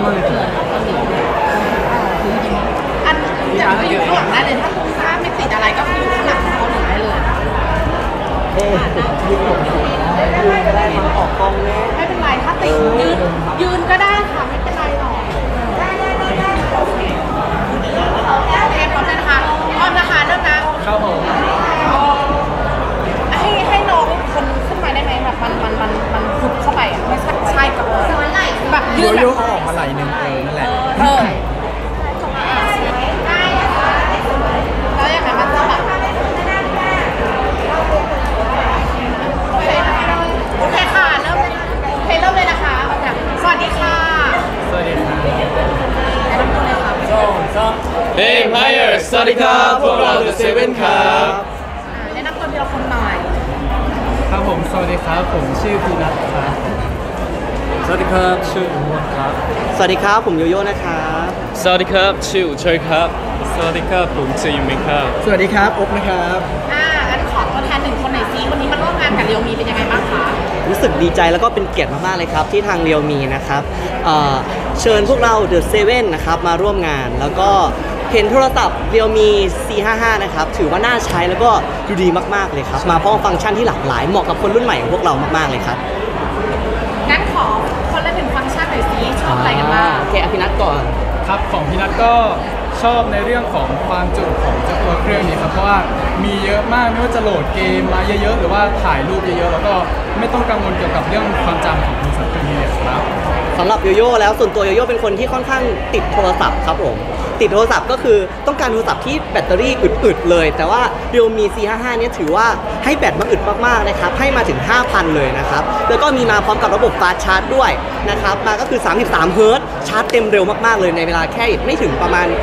마음에 들어요. อันอยากไปอยู่ข้างหลังได้เลยถ้าไม่ติดอะไรก็คือข้างหลังเขาถึงได้เลยออกกองเลยไม่เป็นไรถ้าติดยืนก็ได้ค่ะไม่เป็นไรหรอกโอเคพร้อมเลยนะคะพร้อมนะคะเริ่มนะครับผมให้น้องคนขึ้นมาได้ไหมแบบมันขุดเข้าไปอ่ะไม่ใช่กับแบบยืนแบบโยโย่ออกมาไหลนึงนั่นแหละแล้วอย่างไรมันจะแบบโอเคค่ะเริ่มเลยนะคะสวัสดีค่ะสวัสดีครับแนะนำตัวเลยค่ะเฮ้ยไพร์สวัสดีครับพวกเรา The Seven ครับแนะนำตัวทีละคนหน่อยครับผมสวัสดีครับผมชื่อพีนัทครับสวัสดีครับชื่ออุบลครับสวัสดีครับผมโยโย่นะครับสวัสดีครับชื่ออุเชยครับสวัสดีครับผมชื่อยูมินครับสวัสดีครับอ๊บนะครับงั้นขอตัวแทนหนึ่งคนหน่อยซิวันนี้มาร่วมงานกับเรียวมีเป็นยังไงบ้างคะรู้สึกดีใจแล้วก็เป็นเกียรติมากๆเลยครับที่ทางเรียวมีนะครับเชิญพวกเรา The Seven นะครับมาร่วมงานแล้วก็เห็นโทรศัพท์เรียวมี C55 นะครับถือว่าน่าใช้แล้วก็ดูดีมากๆเลยครับมาพร้อมฟังก์ชันที่หลากหลายเหมาะกับคนรุ่นใหม่ของพวกเรามากๆเลยครับงั้นขอคนละ1ฟังก์ชันหน่อยซิชอบอะไรกันบ้างโอเคอภินัทก่อนครับของพี่นัทก็ชอบในเรื่องของความจุของเจ้าตัวเครื่องนี้ครับเพราะว่ามีเยอะมากไม่ว่าจะโหลดเกมมาเยอะๆหรือว่าถ่ายรูปเยอะๆแล้วก็ไม่ต้องกังวลเกี่ยวกับเรื่องความจำของโทรศัพท์เครื่องนี้เลยครับสำหรับโยโย่แล้วส่วนตัวโยโย่เป็นคนที่ค่อนข้างติดโทรศัพท์ครับผมติดโทรศัพท์ก็คือต้องการโทรศัพท์ที่แบตเตอรี่อึดๆเลยแต่ว่า Realme C55 เนี่ยถือว่าให้แบตมาอึดมากๆนะครับให้มาถึง 5,000 เลยนะครับแล้วก็มีมาพร้อมกับระบบฟาสต์ชาร์จด้วยนะครับมาก็คือ33 เฮิร์ตซ์ชาร์จเต็มเร็วมากๆเลยในเวลาแค่ไม่ถึงประมาณ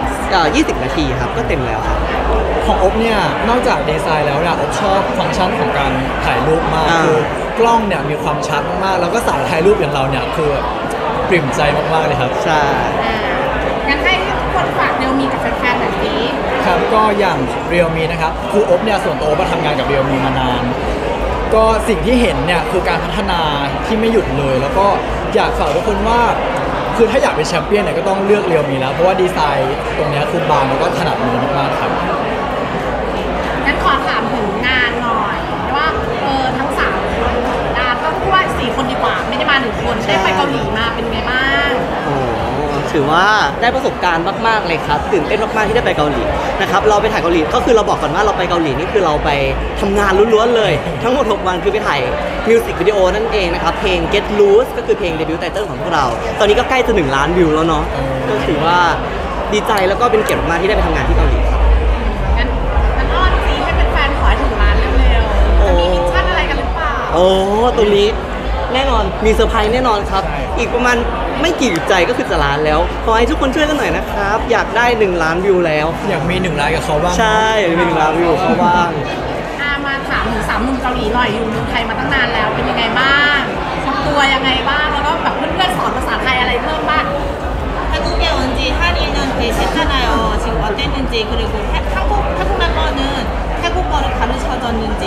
20 นาทีครับก็เต็มแล้วครับของอ๊บเนี่ยนอกจากดีไซน์แล้วเนี่ยอ๊บชอบฟังก์ชันของการถ่ายรูปมากคือกล้องเนี่ยมีความชัดมากๆแล้วก็สายถ่ายรูปอย่างเราเนี่ยคือปริ่มใจมากๆเลยครับใช่งั้นให้ทุกคนฝากเรียวมีกับแฟนๆแบบนี้ครับก็อย่างเรียวมีนะครับคืออ๊บเนี่ยส่วนตัวอ๊บมาทำงานกับเรียวมีมานานก็สิ่งที่เห็นเนี่ยคือการพัฒนาที่ไม่หยุดเลยแล้วก็อยากฝากทุกคนว่าคือถ้าอยากเป็นแชมเปี้ยนเนี่ยก็ต้องเลือกเรียวมีแล้วเพราะว่าดีไซน์ตรงนี้คือบางแล้วก็ถนัดมือมากๆครับงั้นขอถามถึงงานหน่อยว่าทั้ง3คนต้องพูดว่า4คนดีกว่าไม่ได้มา1คนได้ไปเกาหลีมาเป็นไงบ้างถือว่าได้ประสบการณ์มากๆเลยครับตื่นเต้นมากๆที่ได้ไปเกาหลีนะครับเราไปถ่ายเกาหลีก็คือเราบอกก่อนว่าเราไปเกาหลีนี่คือเราไปทำงานล้วนๆเลยทั้งหมด6 วันคือไปถ่ายมิวสิกวิดีโอนั่นเองนะครับเพลง Get Loose ก็คือเพลงเดบิวต์ไตเติ้ลของพวกเราตอนนี้ก็ใกล้จะ1 ล้านวิวแล้วเนาะก็ถือว่าดีใจแล้วก็เป็นเกียรติมากที่ได้ไปทำงานที่เกาหลีครับงั้นอ้อนซีให้เป็นแฟนขอให้ถึงล้านเร็วๆจะมีมิชชั่นอะไรกันหรือเปล่าโอ้ตรงนี้แน่นอนมีเซอร์ไพรส์แน่นอนครับอีกประมาณไม่กี่ใจก็คือจะล้านแล้วขอให้ทุกคนช่วยกันหน่อยนะครับอยากได้1 ล้านวิวแล้วอยากมี1 ล้านกับเขาบ้างใช่มี1 ล้านวิวเขาบ้างมาถามถึง3 หนุ่มเกาหลีหน่อยอยู่เมืองไทยมาตั้งนานแล้วเป็นยังไงบ้างทำตัวยังไงบ้างแล้วก็แบบเพื่อนๆสอนภาษาไทยอะไรเพิ่มบ้าง 한국에 온 지 한 2년 되셨잖아요. 지금 어땠는지 그리고 한국 멤버는 태국어를 가르쳐줬는지.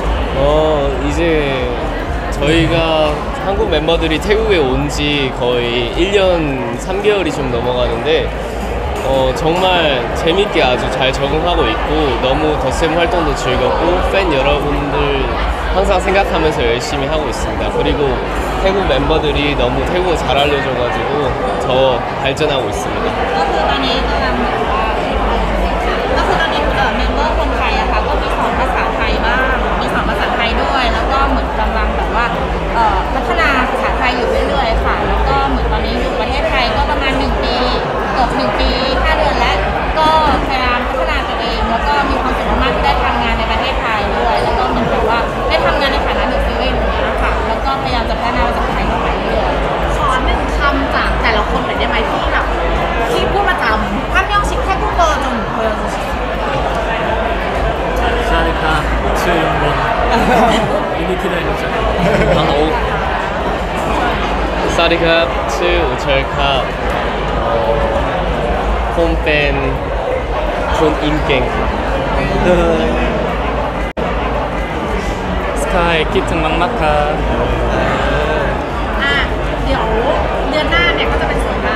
이제 저희가 한국 멤버들이 태국에 온 지 거의 1년 3개월이 좀 넘어가는데 정말 재밌게 아주 잘 적응하고 있고 너무 덧셈 활동도 즐겁고 팬 여러분들 항상 생각하면서 열심히 하고 있습니다. 그리고 태국 멤버들이 너무 태국어 잘 알려줘가지고 더 발전하고 있습니다. ตอนนี้เมมเบอร์คนไทยอะค่ะก็มีสอนภาษาไทยบ้างมีสอนภาษาไทยด้วยแล้วก็เหมือนกำลังแบบว่าพัฒนาภาษาไทยอยู่เรื่อยๆค่ะแล้วก็เหมือนตอนนี้อยู่ประเทศไทยก็ประมาณ1 ปีเกือบ1 ปี 5 เดือนแล้วก็พยายามพัฒนาตัวเองแล้วก็มีความสุขมากที่ได้ทำงานในประเทศไทยด้วยแล้วก็เหมือนแบบว่าได้ทำงานในฐานะ1 ซีรีส์อย่างเงี้ยค่ะแล้วก็พยายามจะพัฒนาภาษาไทยต่อไปเรื่อยๆขอ1 คำจากแต่ละคนหน่อยได้ไหมที่แบบที่พูดประจำ한 명씩 태국어 좀 보여주시죠. 사리카 최영민 이미 기다렸죠. 사리카 최우철카 홈팬 존임갱 스카이 키튼 막마카 เดี๋ยวเดือนหน้าเนี่ยก็จะเป็นสงก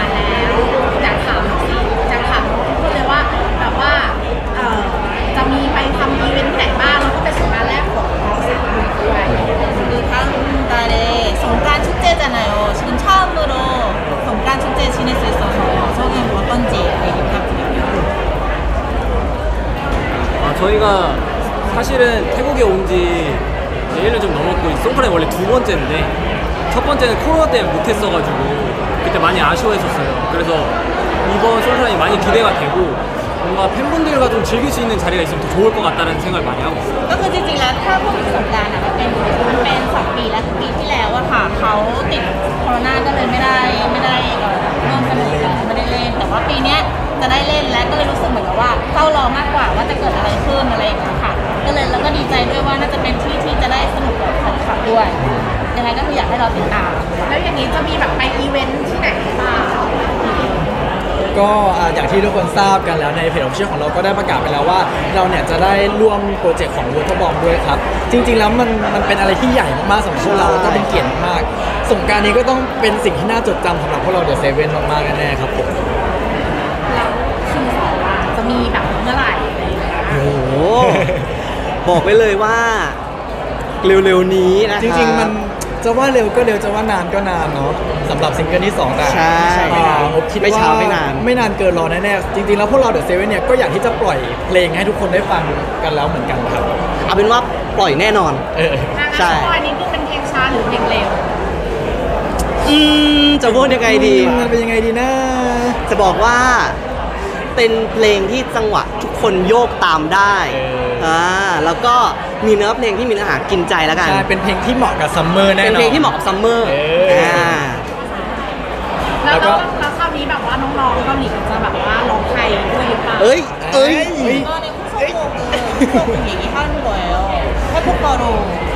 사실은 태국에 온 지 1년 좀 넘었고 송크라이 원래 두 번째인데 첫 번째는 코로나 때문에 못했어가지고 그때 많이 아쉬워했었어요. 그래서 이번 송크라이 많이 기대가 되고 뭔가 팬분들과 좀 즐길 수 있는 자리가 있으면 더 좋을 것 같다는 생각을 많이 하고 있어요. ก็คือจริงๆแล้วถ้าพูดถึงสงกรานต์อะมันเป็น2 ปีแล้วปีที่แล้วอะค่ะเขาติดโควิดก็เลยไม่ได้ร่วมสนุกกันไม่ได้เล่นแต่ว่าปีเนี้ยจะได้เล่นและก็เลยรู้สึกเหมือนกับว่าเฝ้ารอมากกว่าว่าจะเกิดอะไรขึ้นอะไรอย่างเงี้ยค่ะก็เลยแล้วก็ดีใจด้วยว่าน่าจะเป็นที่ที่จะได้สนุกกับแฟนคลับด้วยยังไงก็คืออยากให้เราติดตามแล้วอย่างนี้จะมีแบบไปอีเวนท์ที่ไหนบ้างก็อย่างที่ทุกคนทราบกันแล้วในเพจของเชื่อของเราก็ได้ประกาศไปแล้วว่าเราเนี่ยจะได้ร่วมโปรเจกต์ของวอเตอร์บอมด้วยครับจริงๆแล้วมันเป็นอะไรที่ใหญ่มากๆสำหรับพวกเราก็เป็นเกียรติมากๆสงกรานต์นี้ก็ต้องเป็นสิ่งที่น่าจดจำสำหรับพวกเราเดอะเซเว่นมากๆแน่ๆครับผมแล้วคิว2อะจะมีแบบเมื่อไหร่อะไรอย่างเงี้ยโอ้โห บอกไปเลยว่า เร็วๆนี้นะครับจริงๆมันจะว่าเร็วก็เร็วจะว่านานก็นานเนาะสำหรับซิงเกิลที่2แต่ใช่ผมคิดไม่ว่าช้าไม่นานไม่นานเกินรอแน่ๆจริงๆแล้วพวกเราเดอะเซเว่นเนี่ยก็อยากที่จะปล่อยเพลงให้ทุกคนได้ฟังกันแล้วเหมือนกันครับเอาเป็นว่าปล่อยแน่นอน ใช่ใช่นี้คือเป็นเพลงช้าหรือเพลงเร็วจะพูดยังไงดีมันเป็นยังไงดีนะจะบอกว่าเป็นเพลงที่จังหวะทุกคนโยกตามได้แล้วก็มีเนื้อเพลงที่มีเนื้อหากินใจแล้วกันใช่เป็นเพลงที่เหมาะกับซัมเมอร์แน่นอนเป็นเพลงที่เหมาะกับซัมเมอร์แล้วแล้วก็แล้วคราวนี้แบบว่าน้องๆเกาหลีจะแบบว่าร้องไทยด้วยหรือเปล่าเอ้ย 이번에 후속곡은 후속곡 얘기하는 거예요. 회복가로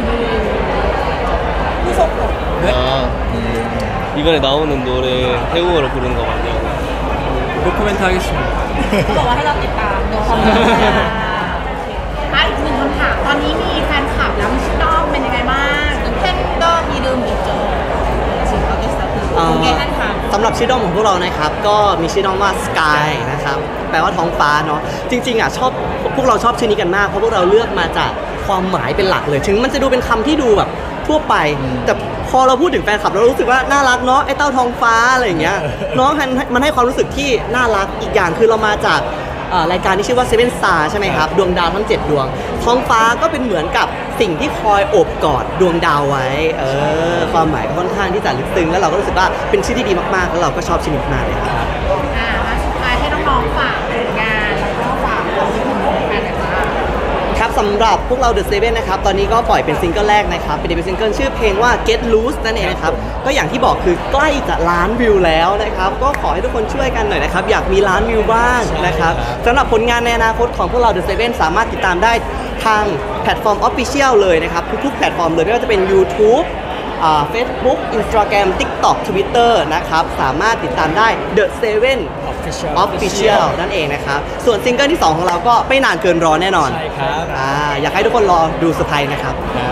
후속곡. 아, 이번에 나오는 노래 태국어로 부르는 거 맞냐고. 노코멘트 하겠습니다. เขาบอกว่าให้เราติดตามดูความอีกหนึ่งคำถามตอนนี้มีแฟนคลับแล้วมีชื่อด้อมเป็นยังไงบ้าง 팬덤 이름 있죠. 지금 알겠어. 공개한 다음. สำหรับชื่อด้อมของพวกเรานะครับ ก็มีชื่อด้อมว่า Sky นะครับ แปลว่าท้องฟ้าเนาะ จริงๆอ่ะพวกเราชอบชื่อนี้กันมาก เพราะพวกเราเลือกมาจากความหมายเป็นหลักเลย ถึงมันจะดูเป็นคำที่ดูแบบทั่วไป แต่พอเราพูดถึงแฟนคลับเรารู้สึกว่าน่ารักเนาะ ไอ้เต้าท้องฟ้าอะไรอย่างเงี้ย เนาะมันให้ความรู้สึกที่น่ารัก อีกอย่างคือเรามาจากรายการที่ชื่อว่า Seven Star ใช่ไหมครับ ดวงดาวทั้ง 7 ดวง ท้องฟ้าก็เป็นเหมือนกับสิ่งที่คอยโอบกอดดวงดาวไว้ ความหมายค่อนข้างที่จะลึกซึ้ง แล้วเราก็รู้สึกว่าเป็นชื่อที่ดีมากๆ แล้วเราก็ชอบชื่อนี้มากเลยครับมาสุดท้ายให้น้องๆฝากผลงานแล้วก็ฝากความคิดเห็นของแฟนหน่อยจ้าครับสำหรับพวกเรา The Seven นะครับตอนนี้ก็ปล่อยเป็นซิงเกิลแรกนะครับเป็นเดบิวต์ซิงเกิลชื่อเพลงว่า Get Loose นั่นเองนะครับก็อย่างที่บอกคือใกล้จะล้านวิวแล้วนะครับก็ขอให้ทุกคนช่วยกันหน่อยนะครับอยากมีล้านวิวบ้างนะครับสำหรับผลงานในอนาคตของพวกเรา The Seven สามารถติดตามได้ทางแพลตฟอร์ม Official เลยนะครับทุกๆแพลตฟอร์มเลยไม่ว่าจะเป็น YouTube Facebook Instagram TikTok Twitter นะครับสามารถติดตามได้ The Seven Official นั่นเองนะครับส่วนซิงเกิลที่ 2 ของเราก็ไม่นานเกินรอแน่นอนใช่ครับอยากให้ทุกคนรอดูเซอร์ไพรส์นะครับ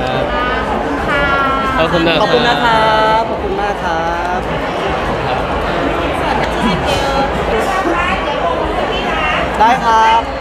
ขอบคุณนะขอบคุณนะครับ ขอบคุณมากครับ ได้ครับ